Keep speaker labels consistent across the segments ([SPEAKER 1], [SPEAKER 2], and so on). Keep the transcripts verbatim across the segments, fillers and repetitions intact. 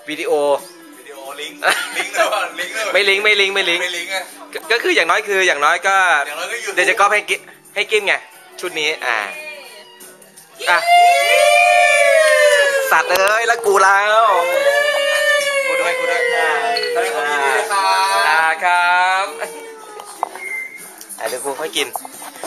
[SPEAKER 1] วิดีโอ
[SPEAKER 2] วิดีโอลิงก์ลิงก์ด้วยลิงก์ด้วย
[SPEAKER 1] ไม่ลิงก์ไม่ลิงก์ไม่ลิงก์
[SPEAKER 2] ไม่ลิงก์อะ
[SPEAKER 1] ก็คืออย่างน้อยคืออย่างน้อยก็เดี๋ยวจะก๊อปให้กิ๊ให้กิ๊มไงชุดนี้อ่าอ่ะสัตว์เอ้ยแล้วกูแล้ว
[SPEAKER 2] กูด้วยกูด้วยอ่าแสดงความยินดีด้วยครับ
[SPEAKER 1] อ่าครับเดี๋ยวกูค่อยกิน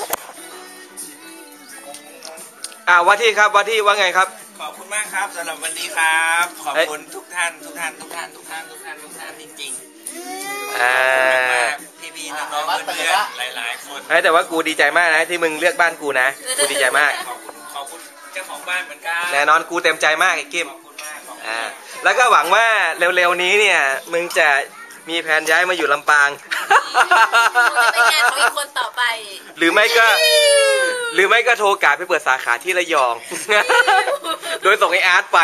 [SPEAKER 1] อ่าว่าที่ครับว่าที่ว่าไงครับ
[SPEAKER 2] ขอบคุณมากครับสำหรับวันนี้ครับขอบคุณทุกท่านทุกท่านทุกท่านทุกท่านทุกท่านทุกท่านจริงๆอ่าพี่พี่น้องๆเพื่อนๆหลายๆคน
[SPEAKER 1] แต่ว่ากูดีใจมากนะที่มึงเลือกบ้านกูนะกูดีใจมาก
[SPEAKER 2] ขอบคุณขอบคุณเจ้าของบ้านเหมือนกัน
[SPEAKER 1] แน่นอนกูเต็มใจมากไอ้กิ๊มอ่าแล้วก็หวังว่าเร็วๆนี้เนี่ยมึงจะมีแผนย้ายมาอยู่ลำปาง
[SPEAKER 3] เป็นงานของอีกคนต่อไป
[SPEAKER 1] หรือไม่ก็หรือไม่ก็โทรกาไปเปิดสาขาที่ระยองโดยส่งไอ้อาร์ตไป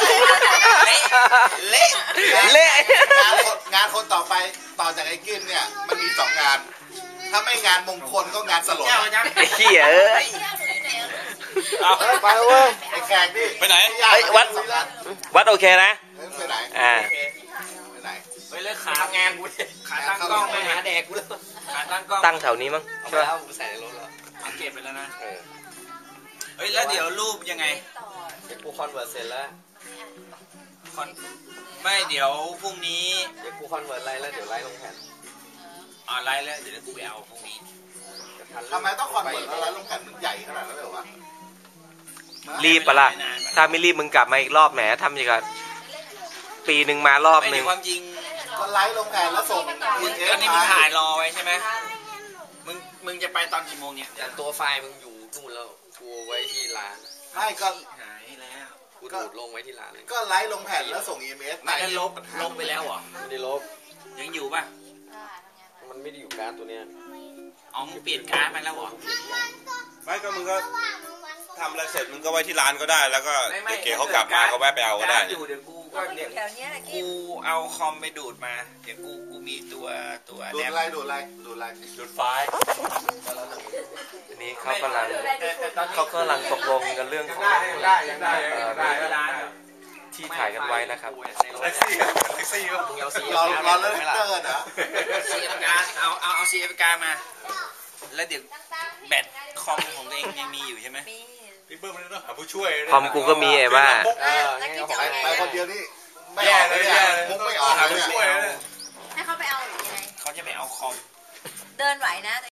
[SPEAKER 2] เละ
[SPEAKER 1] เละ
[SPEAKER 4] งานคนต่อไปต่อจากไอ้กินเนี่ยมันมีสองงานถ้าไม่งานมงคลก็งานสลด
[SPEAKER 1] ไอ้เหี้ยเอ้ย
[SPEAKER 4] เอาไปเว้ยไอ้แขกนี่
[SPEAKER 2] ไปไหน
[SPEAKER 1] ไอ้วัดวัดโอเคนะ
[SPEAKER 4] ไปไหน
[SPEAKER 1] อ่า
[SPEAKER 4] ไปไหน
[SPEAKER 2] ไปเลิกขางานกูขาตั้งกล้องไปหาแดกกูแล้วขาตั้งกล้อง
[SPEAKER 1] ตั้งแถวนี้มั้ง
[SPEAKER 2] ใช่ไหมเอาใส่ในรถแล้วเอาเก็บไปแล้วนะเฮ้ยแล้วเดี๋ยวรูปยังไง
[SPEAKER 4] เดี๋ยวกูคอนเวิร์ตเสร็จแล้ว
[SPEAKER 2] คอนไม่เดี๋ยวพรุ่งนี้
[SPEAKER 4] เดี๋ยวกูคอนเวิร์ตไลน์แล้วเดี๋ยวไลน์ลงแผ่น
[SPEAKER 2] อ๋อไลน์แล้วเดี๋ยวกูไปเอาพรุ่งนี้
[SPEAKER 4] ทำไมต้องคอนเวิร์ตแล้วไลน์ลงแผ่นมันใหญ่ขนาดนั้นเลยวะ
[SPEAKER 1] รีบปะล่ะถ้าไม่รีบมึงกลับมาอีกรอบแหมทำอย่างกับปีหนึ่งมารอบหนึ่ง
[SPEAKER 2] ความจริง
[SPEAKER 4] ก็ไลฟ์ลงแผ่นแล้วส่ง
[SPEAKER 2] มึงตอนนี้มึงถ่ายรอไว้ใช่ไหมมึงมึงจะไปตอนกี่โมงเนี่ย
[SPEAKER 4] แต่ตัวไฟล์มึงอยู่นู่นแล้วกูไว้ที่ร้านไม่ก็
[SPEAKER 2] หายแล้ว
[SPEAKER 4] กูดูดลงไว้ที่ร้านเลยก็ไลฟ์ลงแผ่นแล้วส่ง อี เอ็ม เอส
[SPEAKER 2] ไม่ได้ลบลบไปแล้วเหรอ
[SPEAKER 4] ไม่ได้ลบ
[SPEAKER 2] ยังอยู่ป่ะ
[SPEAKER 4] มันไม่ได้อยู่การ์ดตัวเนี้ย
[SPEAKER 2] อ๋อมึงเปลี่ยนการ์ดไปแล้วเหรอ
[SPEAKER 5] ไม่ก็มึงก็ทำอะไรเสร็จมึงก็ไว้ที่ร้านก็ได้แล้วก็เก๋เขากลับมาก็แวะไปเอาก็ได้
[SPEAKER 2] อยู่เดี๋ยวกูก็เดี๋ยวกูเอาคอมไปดูดมาเดี๋ยวกูกูมีตัวตัว
[SPEAKER 4] ดูดอะไรดูดอะไรดูดอะไร
[SPEAKER 5] ดูดไฟล์
[SPEAKER 1] อันนี้เขากำลังเขากำลังตกลงกันเรื่องของที่ถ่ายกันไว้นะครับ
[SPEAKER 5] แท็กซี่แท็กซี่ก็
[SPEAKER 2] เอาซี
[SPEAKER 4] เราเราเลิกเติร์ดเหรอ
[SPEAKER 2] ซีเอฟการเอาเอาเอาซีเอฟการมาแล้วเดี๋ยวแบตคอมของตัวเองยังมีอยู่ใช่ไหม
[SPEAKER 5] พี่เบิ้มเลยเนาะหาผู้ช่วย
[SPEAKER 1] คอมกูก็มีไอ้บ้า
[SPEAKER 4] ไปคนเดียวนี่ไม่
[SPEAKER 5] ออกเลย
[SPEAKER 4] มุกไม่ออก
[SPEAKER 5] หาผู้ช่วย
[SPEAKER 3] ให้เขาไปเอาหรือยังไง
[SPEAKER 2] เขาจะไปเอาคอม
[SPEAKER 3] เดินไหวนะ